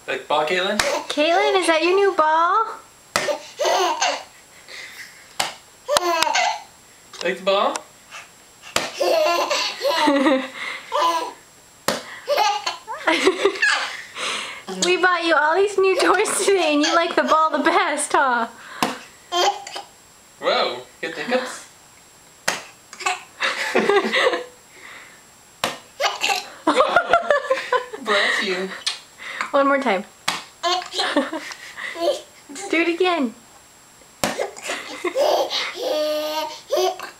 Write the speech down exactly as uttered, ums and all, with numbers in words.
Like ball, Caitlin? Caitlin, is that your new ball? Like the ball? We bought you all these new toys today and you like the ball the best, huh? Whoa, get the hiccups? Bless you. One more time. Do it again.